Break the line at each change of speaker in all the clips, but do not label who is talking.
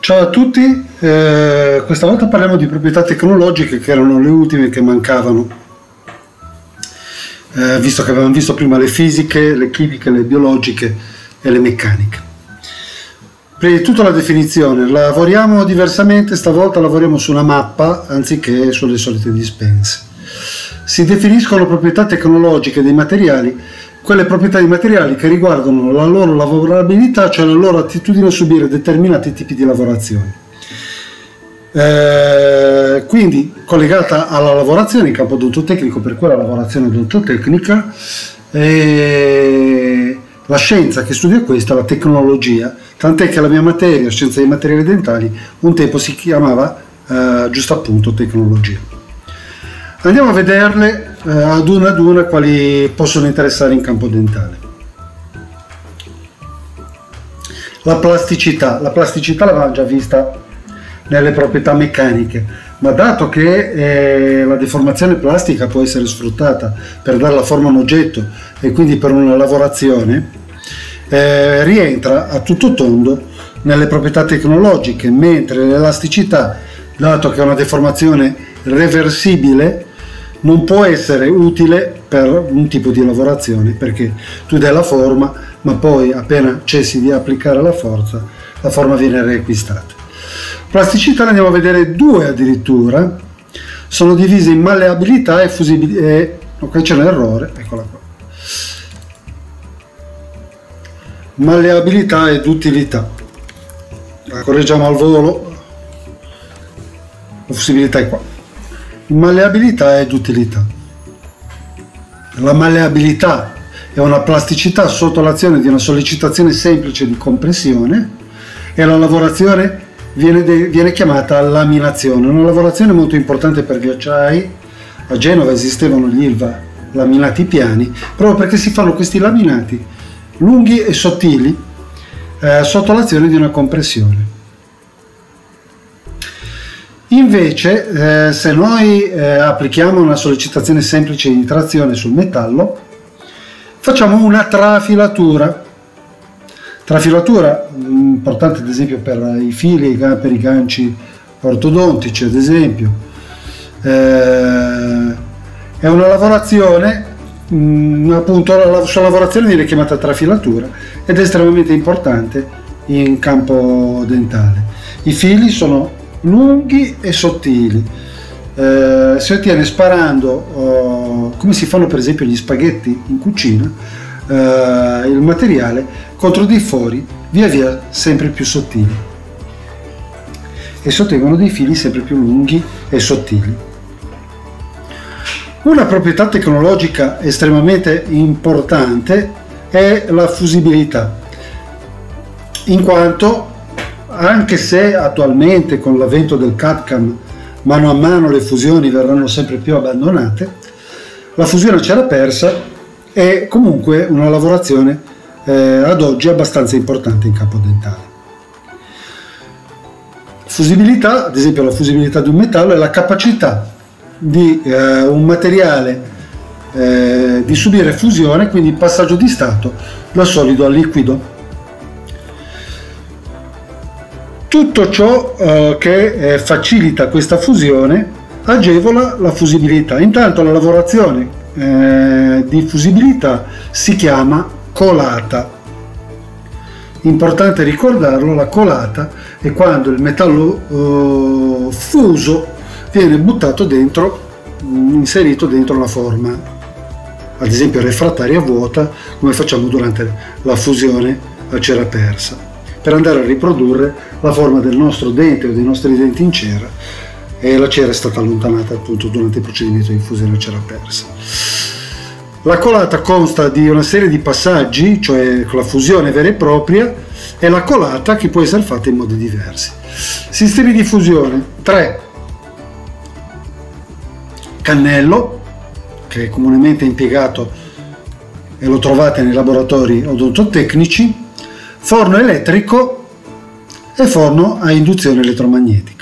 Ciao a tutti, questa volta parliamo di proprietà tecnologiche che erano le ultime che mancavano, visto che avevamo visto prima le fisiche, le chimiche, le biologiche e le meccaniche. Prima di tutto la definizione, lavoriamo diversamente, stavolta lavoriamo su una mappa anziché sulle solite dispense. Si definiscono proprietà tecnologiche dei materiali quelle proprietà di materiali che riguardano la loro lavorabilità, cioè la loro attitudine a subire determinati tipi di lavorazioni. Quindi collegata alla lavorazione in campo odontotecnico, per cui la lavorazione odontotecnica, la scienza che studia questa, la tecnologia, tant'è che la mia materia, scienza dei materiali dentali, un tempo si chiamava giusto appunto tecnologia. Andiamo a vederle ad una quali possono interessare in campo dentale. La plasticità l'avevamo già vista nelle proprietà meccaniche, ma dato che la deformazione plastica può essere sfruttata per dare la forma a un oggetto e quindi per una lavorazione, rientra a tutto tondo nelle proprietà tecnologiche, mentre l'elasticità, dato che è una deformazione reversibile, non può essere utile per un tipo di lavorazione, perché tu dai la forma, ma poi appena cessi di applicare la forza, la forma viene riacquistata. Plasticità ne andiamo a vedere due addirittura, sono divise in malleabilità e fusibilità. Ok, c'è un errore, eccola qua. Malleabilità ed utilità. La correggiamo al volo. La fusibilità è qua. Malleabilità ed utilità. La malleabilità è una plasticità sotto l'azione di una sollecitazione semplice di compressione e la lavorazione viene chiamata laminazione, una lavorazione molto importante per ghiacciai. A Genova esistevano gli Ilva laminati piani proprio perché si fanno questi laminati lunghi e sottili sotto l'azione di una compressione. Invece, se noi applichiamo una sollecitazione semplice di trazione sul metallo, facciamo una trafilatura. Trafilatura, importante ad esempio per i fili, per i ganci ortodontici, ad esempio. È una lavorazione, appunto la sua lavorazione viene chiamata trafilatura ed è estremamente importante in campo dentale. I fili sono lunghi e sottili, si ottiene sparando, come si fanno per esempio gli spaghetti in cucina, il materiale contro dei fori via via sempre più sottili e si ottengono dei fili sempre più lunghi e sottili. Una proprietà tecnologica estremamente importante è la fusibilità, in quanto anche se attualmente con l'avvento del CAD/CAM mano a mano le fusioni verranno sempre più abbandonate, la fusione a cera persa è comunque una lavorazione ad oggi abbastanza importante in campo dentale. Fusibilità, ad esempio la fusibilità di un metallo, è la capacità di un materiale di subire fusione, quindi passaggio di stato da solido a liquido. Tutto ciò che facilita questa fusione agevola la fusibilità. Intanto la lavorazione di fusibilità si chiama colata. Importante ricordarlo, la colata è quando il metallo fuso viene buttato dentro, inserito dentro la forma, ad esempio refrattaria vuota, come facciamo durante la fusione a cera persa, per andare a riprodurre la forma del nostro dente o dei nostri denti in cera, e la cera è stata allontanata appunto durante il procedimento di fusione a cera persa. La colata consta di una serie di passaggi, cioè con la fusione vera e propria, e la colata che può essere fatta in modi diversi. Sistemi di fusione: 3. Cannello, che è comunemente impiegato e lo trovate nei laboratori odontotecnici, forno elettrico e forno a induzione elettromagnetica.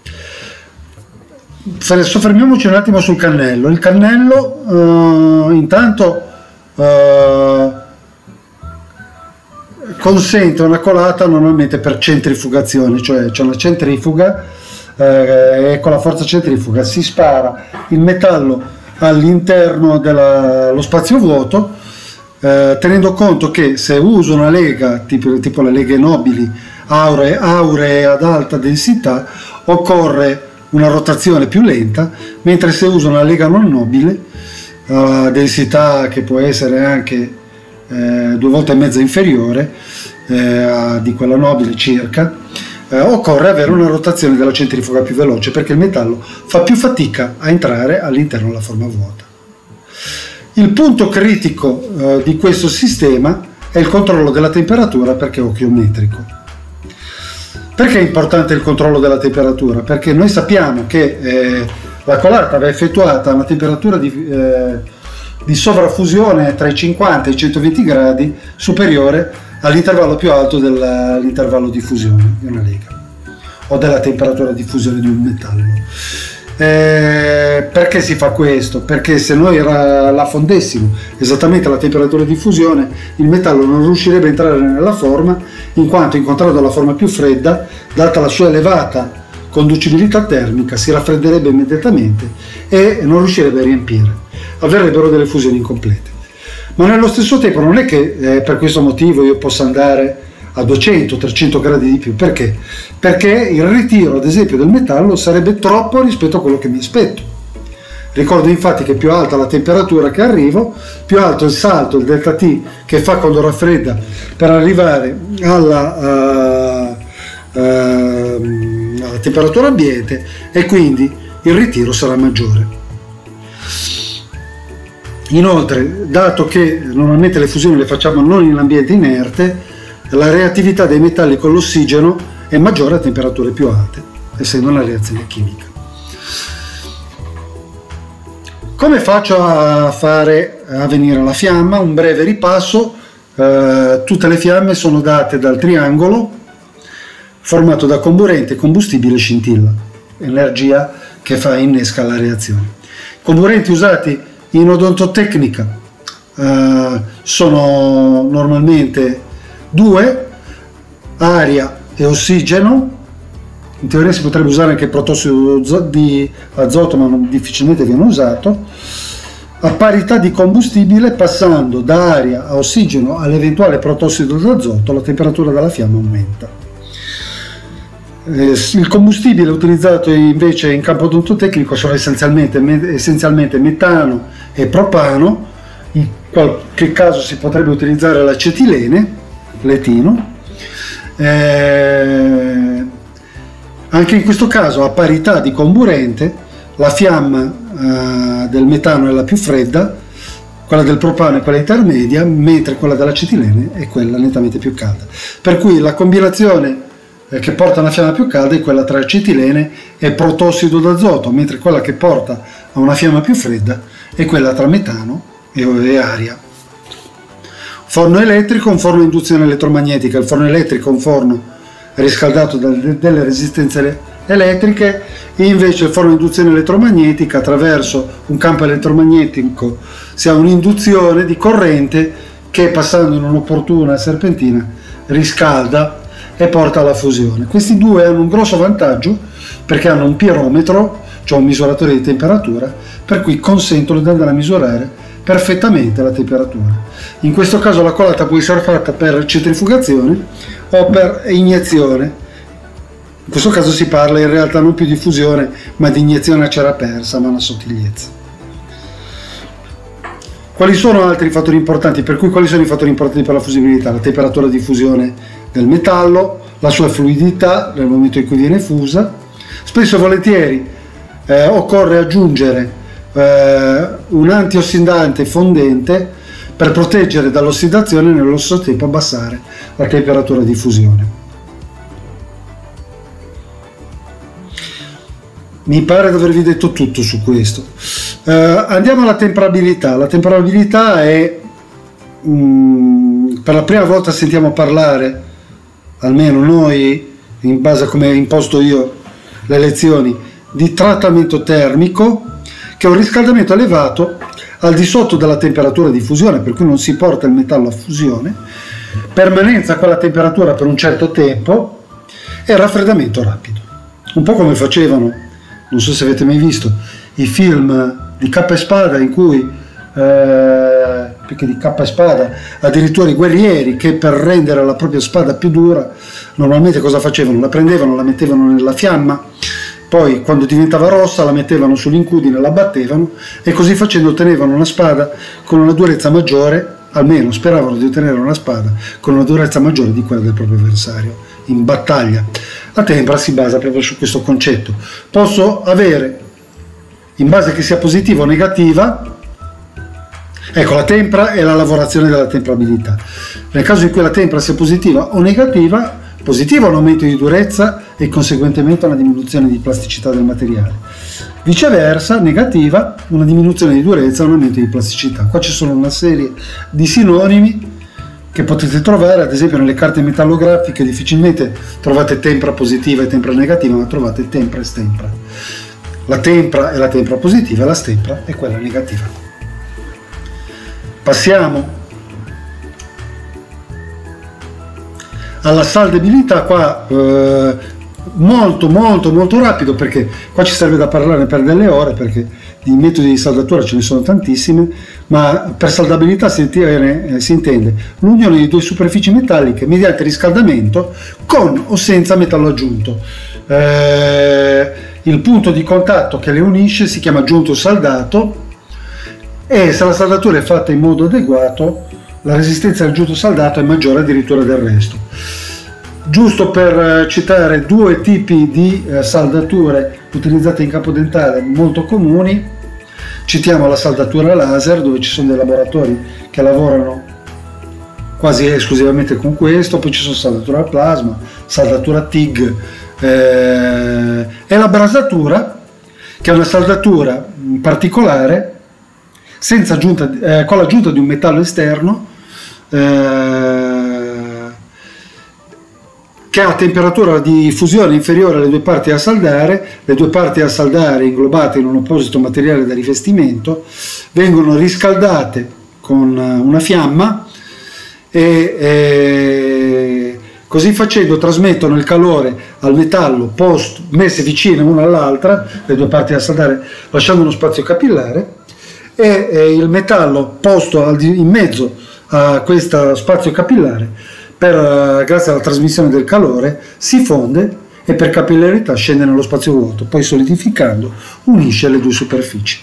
Soffermiamoci un attimo sul cannello. Il cannello intanto consente una colata normalmente per centrifugazione, cioè c'è una centrifuga e con la forza centrifuga si spara il metallo all'interno dello spazio vuoto, tenendo conto che se uso una lega tipo le leghe nobili auree ad alta densità occorre una rotazione più lenta, mentre se uso una lega non nobile a densità che può essere anche 2 volte e mezza inferiore di quella nobile circa, occorre avere una rotazione della centrifuga più veloce, perché il metallo fa più fatica a entrare all'interno della forma vuota. Il punto critico di questo sistema è il controllo della temperatura, perché è ochiometrico. Perché è importante il controllo della temperatura? Perché noi sappiamo che la colata va effettuata a una temperatura di sovraffusione tra i 50 e i 120 gradi superiore all'intervallo più alto dell'intervallo di fusione di una lega o della temperatura di fusione di un metallo. Perché si fa questo? Perché se noi la fondessimo esattamente alla temperatura di fusione, il metallo non riuscirebbe a entrare nella forma, in quanto incontrando la forma più fredda, data la sua elevata conducibilità termica, si raffredderebbe immediatamente e non riuscirebbe a riempire, avverrebbero delle fusioni incomplete. Ma nello stesso tempo non è che per questo motivo io possa andare a 200-300 gradi di più. Perché? Perché il ritiro, ad esempio, del metallo sarebbe troppo rispetto a quello che mi aspetto. Ricordo infatti che più alta la temperatura che arrivo, più alto il salto, il delta T, che fa quando raffredda per arrivare alla temperatura ambiente, e quindi il ritiro sarà maggiore. Inoltre, dato che normalmente le fusioni le facciamo non in ambiente inerte, la reattività dei metalli con l'ossigeno è maggiore a temperature più alte, essendo una reazione chimica. Come faccio a fare avvenire la fiamma? Un breve ripasso. Tutte le fiamme sono date dal triangolo formato da comburente, combustibile e scintilla, energia che innesca la reazione. I comburenti usati in odontotecnica sono normalmente 2, aria e ossigeno. In teoria si potrebbe usare anche il protossido di azoto, ma difficilmente viene usato, a parità di combustibile. Passando da aria a ossigeno all'eventuale protossido d'azoto, la temperatura della fiamma aumenta. Il combustibile utilizzato invece in campo odontotecnico sono essenzialmente metano e propano. In qualche caso si potrebbe utilizzare l'acetilene, l'etino. Anche in questo caso, a parità di comburente, la fiamma del metano è la più fredda, quella del propano è quella intermedia, mentre quella dell'acetilene è quella nettamente più calda. Per cui la combinazione che porta a una fiamma più calda è quella tra acetilene e protossido d'azoto, mentre quella che porta a una fiamma più fredda è quella tra metano e aria. Forno elettrico, un forno a induzione elettromagnetica. Il forno elettrico è un forno riscaldato da delle resistenze elettriche, e invece il forno a induzione elettromagnetica, attraverso un campo elettromagnetico si ha un'induzione di corrente che, passando in un'opportuna serpentina, riscalda e porta alla fusione. Questi due hanno un grosso vantaggio perché hanno un pirometro, cioè un misuratore di temperatura, per cui consentono di andare a misurare perfettamente la temperatura. In questo caso la colata può essere fatta per centrifugazione o per iniezione. In questo caso si parla in realtà non più di fusione, ma di iniezione a cera persa, ma una sottigliezza. Quali sono altri fattori importanti? Quali sono i fattori importanti per la fusibilità? La temperatura di fusione del metallo, la sua fluidità nel momento in cui viene fusa. Spesso e volentieri occorre aggiungere un antiossidante fondente per proteggere dall'ossidazione e nello stesso tempo abbassare la temperatura di fusione. Mi pare di avervi detto tutto su questo. Andiamo alla temperabilità. La temperabilità è, per la prima volta sentiamo parlare, almeno noi, in base a come ho imposto io le lezioni, di trattamento termico, che è un riscaldamento elevato al di sotto della temperatura di fusione, per cui non si porta il metallo a fusione, permanenza a quella temperatura per un certo tempo e raffreddamento rapido. Un po' come facevano, non so se avete mai visto, i film di cappa e spada in cui più che di cappa e spada, addirittura i guerrieri che per rendere la propria spada più dura normalmente cosa facevano? La prendevano, la mettevano nella fiamma, poi quando diventava rossa la mettevano sull'incudine, la battevano e così facendo ottenevano una spada con una durezza maggiore, almeno speravano di ottenere una spada con una durezza maggiore di quella del proprio avversario in battaglia. La tempra si basa proprio su questo concetto. Posso avere, in base che sia positiva o negativa, ecco, la tempra è la lavorazione della temprabilità. Nel caso in cui la tempra sia positiva o negativa, positiva un aumento di durezza e conseguentemente una diminuzione di plasticità del materiale. Viceversa, negativa, una diminuzione di durezza e un aumento di plasticità. Qua ci sono una serie di sinonimi che potete trovare, ad esempio nelle carte metallografiche difficilmente trovate tempra positiva e tempra negativa, ma trovate tempra e stempra. La tempra è la tempra positiva e la stempra è quella negativa. Passiamo alla saldabilità, qua molto rapido, perché qua ci serve da parlare per delle ore, perché di metodi di saldatura ce ne sono tantissime, ma per saldabilità si intende l'unione di due superfici metalliche mediante riscaldamento con o senza metallo aggiunto. Il punto di contatto che le unisce si chiama giunto saldato, e se la saldatura è fatta in modo adeguato la resistenza del giunto saldato è maggiore addirittura del resto. Giusto per citare due tipi di saldature utilizzate in campo dentale molto comuni, citiamo la saldatura laser, dove ci sono dei laboratori che lavorano quasi esclusivamente con questo, poi ci sono saldatura a plasma, saldatura TIG e la brasatura, che è una saldatura particolare senza aggiunta, con l'aggiunta di un metallo esterno che ha temperatura di fusione inferiore alle due parti a saldare. Le due parti a saldare, inglobate in un apposito materiale da rivestimento, vengono riscaldate con una fiamma e così facendo trasmettono il calore al metallo messe vicine una all'altra, le due parti a saldare, lasciando uno spazio capillare, e il metallo posto in mezzo a questo spazio capillare, grazie alla trasmissione del calore, si fonde e per capillarità scende nello spazio vuoto, poi solidificando unisce le due superfici.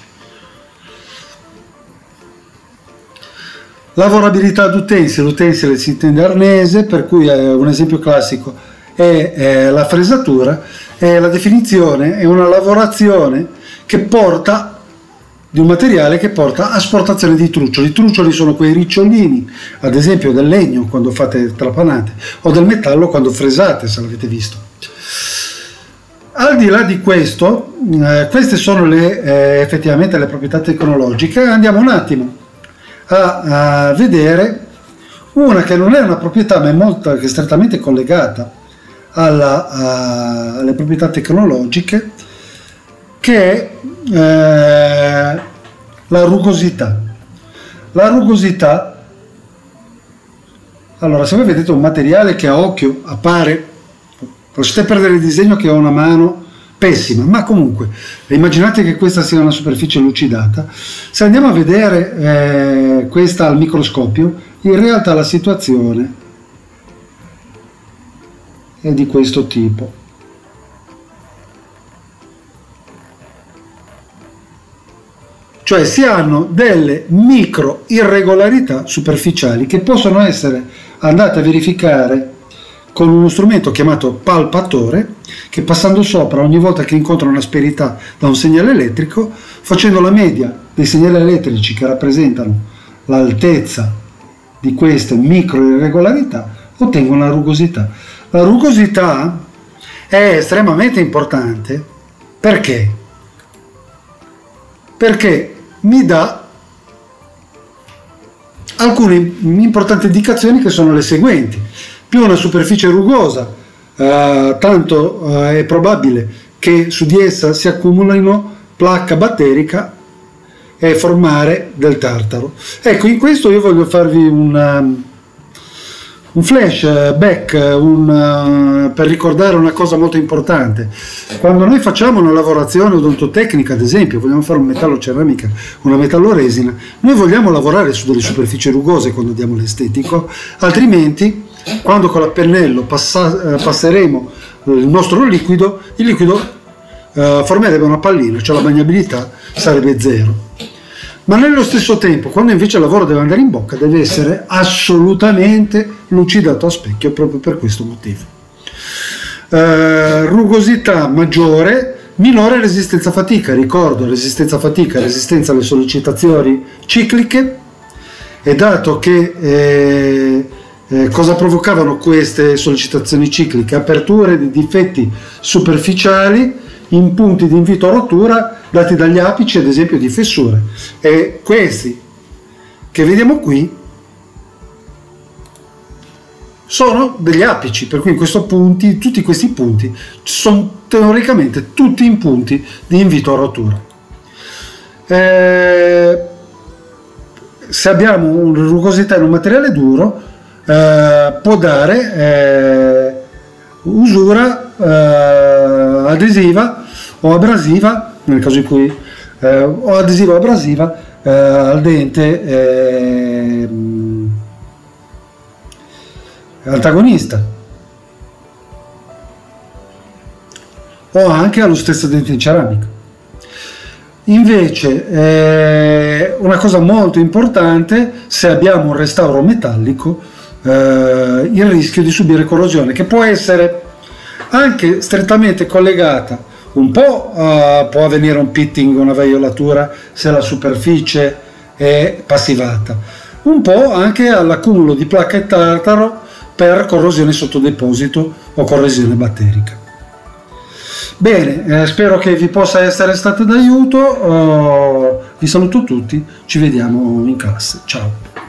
Lavorabilità d'utensile. L'utensile si intende arnese, per cui un esempio classico è la fresatura, e la definizione è una lavorazione che porta di un materiale che porta a asportazione di truccioli. I truccioli sono quei ricciolini, ad esempio del legno quando fate trapanate, o del metallo quando fresate, se l'avete visto. Al di là di questo, queste sono effettivamente le proprietà tecnologiche. Andiamo un attimo a vedere una che non è una proprietà, ma è strettamente collegata alle proprietà tecnologiche, che è la rugosità. La rugosità, allora, se voi vedete un materiale che a occhio appare, lasciate perdere il disegno che ho una mano pessima, ma comunque immaginate che questa sia una superficie lucidata. Se andiamo a vedere questa al microscopio, in realtà la situazione è di questo tipo. Cioè si hanno delle micro irregolarità superficiali che possono essere andate a verificare con uno strumento chiamato palpatore, che passando sopra ogni volta che incontra un'asperità da un segnale elettrico, facendo la media dei segnali elettrici che rappresentano l'altezza di queste micro irregolarità, ottengono la rugosità. La rugosità è estremamente importante perché mi dà alcune importanti indicazioni, che sono le seguenti. Più una superficie è rugosa, tanto è probabile che su di essa si accumulino placca batterica e formare del tartaro. Ecco, in questo io voglio farvi Un flashback per ricordare una cosa molto importante. Quando noi facciamo una lavorazione odontotecnica, ad esempio, vogliamo fare un metallo-ceramica, una metallo-resina, noi vogliamo lavorare su delle superfici rugose quando diamo l'estetico, altrimenti quando con il pennello passeremo il nostro liquido, il liquido formerebbe una pallina, cioè la bagnabilità sarebbe zero. Ma nello stesso tempo, quando invece il lavoro deve andare in bocca, deve essere assolutamente lucidato a specchio, proprio per questo motivo. Rugosità maggiore, minore resistenza fatica. Ricordo, resistenza fatica, resistenza alle sollecitazioni cicliche, e dato che cosa provocavano queste sollecitazioni cicliche? Aperture di difetti superficiali in punti di invito a rottura dati dagli apici, ad esempio, di fessure, e questi che vediamo qui sono degli apici, per cui in questi punti, tutti questi punti sono teoricamente tutti in punti di invito a rottura. Se abbiamo una rugosità in un materiale duro, può dare usura adesiva o abrasiva, nel caso in cui o adesiva o abrasiva al dente antagonista, o anche allo stesso dente in ceramica. Invece una cosa molto importante, se abbiamo un restauro metallico, il rischio di subire corrosione, che può essere anche strettamente collegata un po', può avvenire un pitting, una veiolatura se la superficie è passivata, un po' anche all'accumulo di placca e tartaro per corrosione sotto deposito o corrosione batterica. Bene, spero che vi possa essere stato d'aiuto, vi saluto tutti, ci vediamo in classe, ciao!